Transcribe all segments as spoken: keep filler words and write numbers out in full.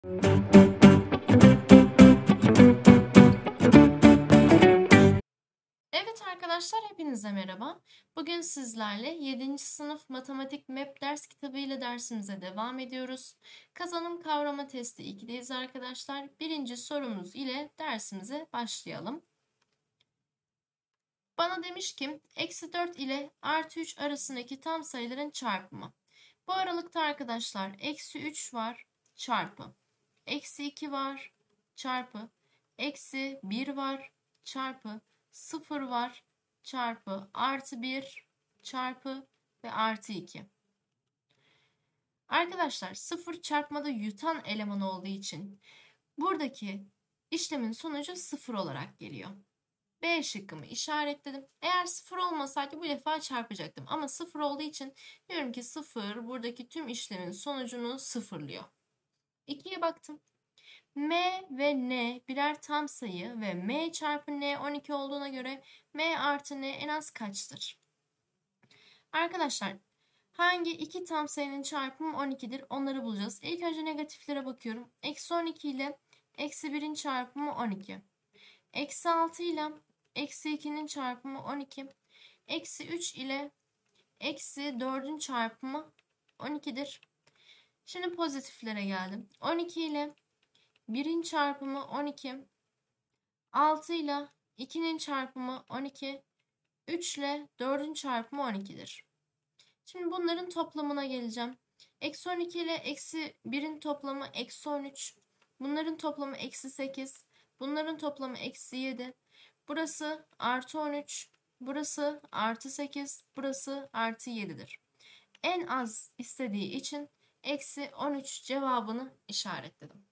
Evet arkadaşlar, hepinize merhaba. Bugün sizlerle yedinci sınıf matematik map ders kitabı ile dersimize devam ediyoruz. Kazanım kavrama testi ikideyiz arkadaşlar. Birinci sorumuz ile dersimize başlayalım. Bana demiş ki eksi dört ile artı üç arasındaki tam sayıların çarpımı. Bu aralıkta arkadaşlar eksi üç var çarpı. Eksi iki var çarpı. Eksi bir var çarpı. sıfır var çarpı. Artı bir çarpı ve artı iki. Arkadaşlar sıfır çarpmada yutan eleman olduğu için buradaki işlemin sonucu sıfır olarak geliyor. B şıkkımı işaretledim. Eğer sıfır olmasaydı bu defa çarpacaktım. Ama sıfır olduğu için diyorum ki sıfır buradaki tüm işlemin sonucunu sıfırlıyor. ikiye baktım. M ve N birer tam sayı ve M çarpı N on iki olduğuna göre M artı N en az kaçtır? Arkadaşlar hangi iki tam sayının çarpımı on ikidir onları bulacağız. İlk önce negatiflere bakıyorum. Eksi on iki ile eksi birin çarpımı on iki. Eksi altı ile eksi ikinin çarpımı on iki. Eksi üç ile eksi dördün çarpımı on ikidir. Şimdi pozitiflere geldim. on iki ile birin çarpımı on iki. altı ile ikinin çarpımı on iki. üç ile dördün çarpımı on ikidir. Şimdi bunların toplamına geleceğim. Eksi on iki ile eksi birin toplamı eksi on üç. Bunların toplamı eksi sekiz. Bunların toplamı eksi yedi. Burası artı on üç. Burası artı sekiz. Burası artı yedidir. En az istediği için eksi on üç cevabını işaretledim.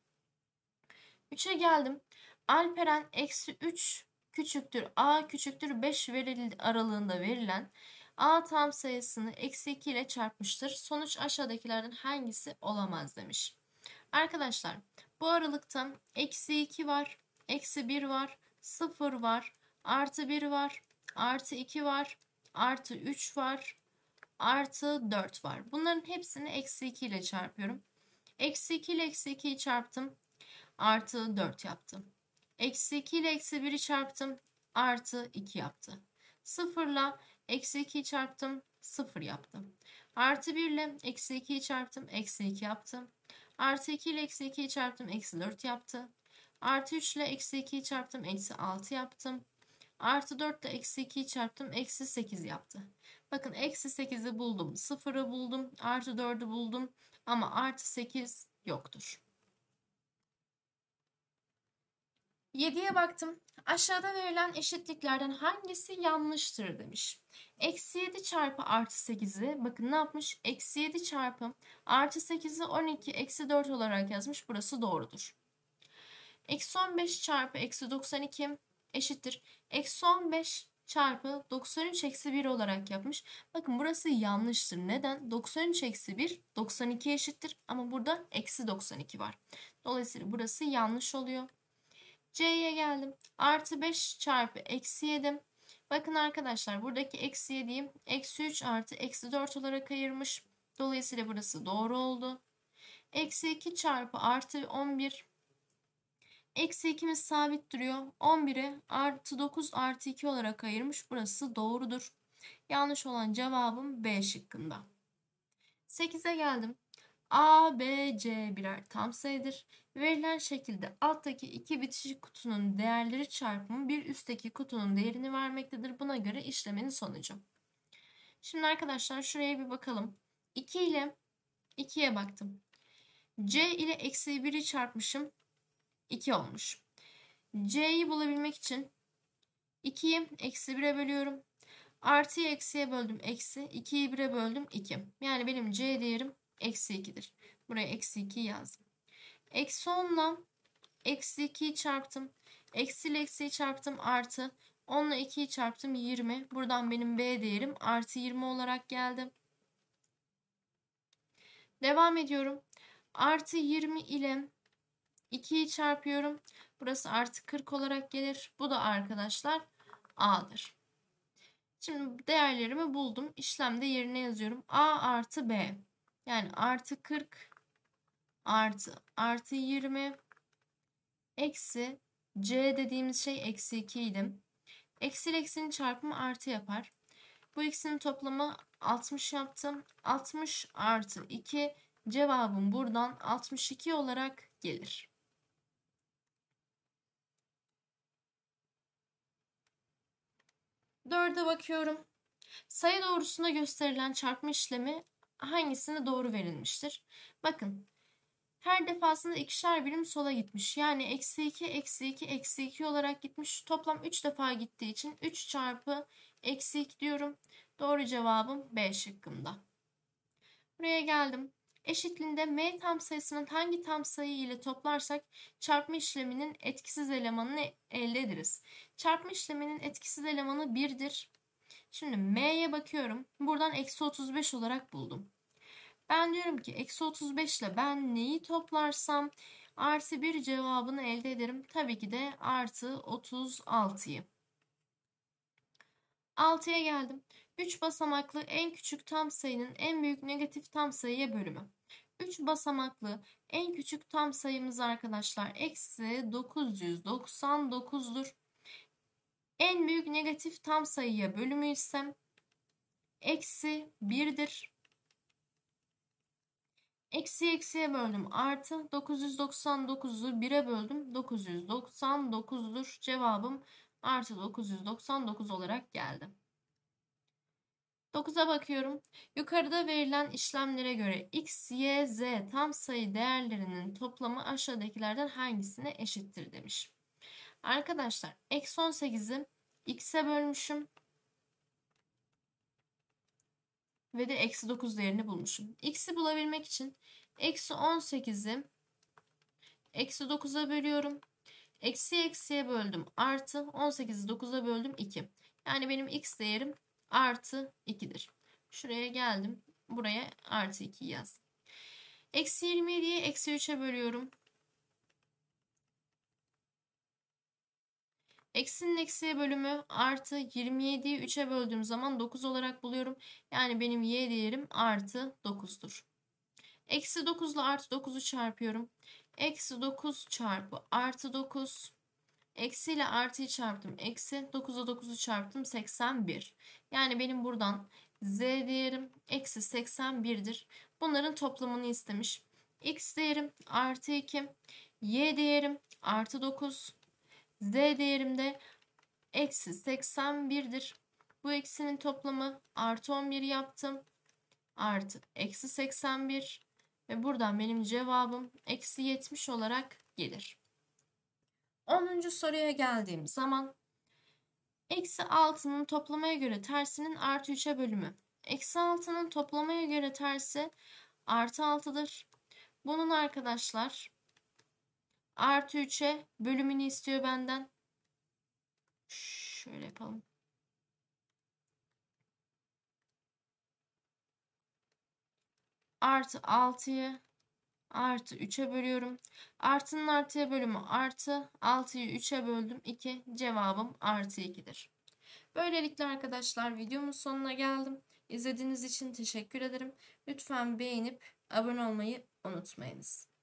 üçe geldim. Alperen eksi üç küçüktür a küçüktür beş verildi aralığında verilen a tam sayısını eksi iki ile çarpmıştır. Sonuç aşağıdakilerden hangisi olamaz demiş. Arkadaşlar bu aralıkta eksi iki var, eksi bir var, sıfır var, artı bir var, artı iki var, artı üç var, artı dört var. Bunların hepsini eksi iki ile çarpıyorum. Eksi iki ile eksi ikiyi çarptım. Artı dört yaptım. Eksi iki ile eksi biri çarptım. Artı iki yaptı. sıfır ile eksi ikiyi çarptım. sıfır yaptım. Artı bir ile eksi ikiyi çarptım. Eksi iki yaptım. Artı iki ile eksi ikiyi çarptım. Eksi dört yaptı. Artı üç ile eksi ikiyi çarptım. Eksi altı yaptım. Artı dört ile eksi ikiyi çarptım. Eksi sekiz yaptı. Bakın eksi sekizi buldum. sıfırı buldum. Artı dördü buldum. Ama artı sekiz yoktur. yediye baktım. Aşağıda verilen eşitliklerden hangisi yanlıştır demiş. Eksi yedi çarpı artı sekizi bakın ne yapmış? Eksi yedi çarpı artı sekizi on iki eksi dört olarak yazmış. Burası doğrudur. Eksi on beş çarpı eksi doksan iki eşittir. Eksi on beş çarpı doksan üç eksi bir olarak yapmış. Bakın burası yanlıştır. Neden? doksan üç eksi bir doksan iki eşittir. Ama burada eksi doksan iki var. Dolayısıyla burası yanlış oluyor. C'ye geldim. Artı beş çarpı eksi yedi. Bakın arkadaşlar buradaki eksi yediyi eksi üç artı eksi dört olarak ayırmış. Dolayısıyla burası doğru oldu. Eksi iki çarpı artı on bir. Eksi ikimiz sabit duruyor. on biri artı dokuz artı iki olarak ayırmış. Burası doğrudur. Yanlış olan cevabım B şıkkında. sekize geldim. A, B, C birer tam sayıdır. Verilen şekilde alttaki iki bitişik kutunun değerleri çarpımı bir üstteki kutunun değerini vermektedir. Buna göre işlemin sonucu. Şimdi arkadaşlar şuraya bir bakalım. iki ile ikiye baktım. C ile eksi biri çarpmışım. iki olmuş. C'yi bulabilmek için ikiyi eksi bire bölüyorum. Artıyı eksiye böldüm. Eksi. ikiyi bire böldüm. iki. Yani benim C değerim eksi ikidir. Buraya eksi iki yazdım. Eksi on ile eksi ikiyi çarptım. Eksi ile eksiyi çarptım. Artı. on ile ikiyi çarptım. yirmi. Buradan benim B değerim artı yirmi olarak geldi. Devam ediyorum. Artı yirmi ile ikiyi çarpıyorum. Burası artı kırk olarak gelir. Bu da arkadaşlar A'dır. Şimdi değerlerimi buldum. İşlemde yerine yazıyorum. A artı B. Yani artı kırk artı artı yirmi eksi c dediğimiz şey eksi iki idi. Eksi ile eksinin çarpımı artı yapar. Bu ikisinin toplamı altmış yaptım. altmış artı iki, cevabım buradan altmış iki olarak gelir. dörde bakıyorum. Sayı doğrusunda gösterilen çarpma işlemi hangisine doğru verilmiştir? Bakın, her defasında ikişer birim sola gitmiş. Yani eksi iki, eksi iki, eksi iki olarak gitmiş. Toplam üç defa gittiği için üç çarpı eksi iki diyorum. Doğru cevabım B şıkkında. Buraya geldim. Eşitliğinde m tam sayısının hangi tam sayı ile toplarsak çarpma işleminin etkisiz elemanını elde ederiz. Çarpma işleminin etkisiz elemanı birdir. Şimdi m'ye bakıyorum. Buradan eksi otuz beş olarak buldum. Ben diyorum ki eksi otuz beş ile ben neyi toplarsam artı bir cevabını elde ederim. Tabii ki de artı otuz altıyı. altıya geldim. üç basamaklı en küçük tam sayının en büyük negatif tam sayıya bölümü. üç basamaklı en küçük tam sayımız arkadaşlar eksi dokuz yüz doksan dokuz'dur. En büyük negatif tam sayıya bölümü ise eksi bir'dir. Eksi eksiye böldüm artı dokuz yüz doksan dokuz'u bir'e böldüm. dokuz yüz doksan dokuz'dur. Cevabım artı dokuz yüz doksan dokuz olarak geldi. dokuz'a bakıyorum. Yukarıda verilen işlemlere göre x, y, z tam sayı değerlerinin toplamı aşağıdakilerden hangisine eşittir demiş. Arkadaşlar eksi on sekiz'i x'e bölmüşüm. Ve de eksi dokuz değerini bulmuşum. X'i bulabilmek için eksi on sekiz'i eksi dokuz'a bölüyorum. Eksi eksiye böldüm artı, on sekiz'i dokuz'a böldüm iki. Yani benim x değerim artı iki'dir. Şuraya geldim. Buraya artı iki yazdım. Eksi yirmi yedi'yi eksi üç'e bölüyorum. Eksinin eksiye bölümü artı yirmi yedi'yi üç'e böldüğüm zaman dokuz olarak buluyorum. Yani benim y değerim artı dokuz'dur. Eksi dokuz ile artı dokuz'u çarpıyorum. Eksi dokuz çarpı artı dokuz. Eksi ile artıyı çarptım. Eksi dokuz'a dokuz'u çarptım. seksen bir. Yani benim buradan z değerim eksi seksen bir'dir. Bunların toplamını istemiş. X değerim artı iki. Y değerim artı dokuz. Z değerim de eksi seksen bir'dir. Bu eksinin toplamı artı on bir yaptım. Artı eksi seksen bir. Ve buradan benim cevabım eksi yetmiş olarak gelir. onuncu soruya geldiğim zaman eksi altı'nın toplamaya göre tersinin artı üç'e bölümü. Eksi altı'nın toplamaya göre tersi artı altı'dır. Bunun arkadaşlar artı üç'e bölümünü istiyor benden. Şöyle yapalım. Artı altı'yı artı üç'e bölüyorum. Artının artıya bölümü artı. altı'yı üç'e böldüm. iki. Cevabım artı iki'dir. Böylelikle arkadaşlar videomun sonuna geldim. İzlediğiniz için teşekkür ederim. Lütfen beğenip abone olmayı unutmayınız.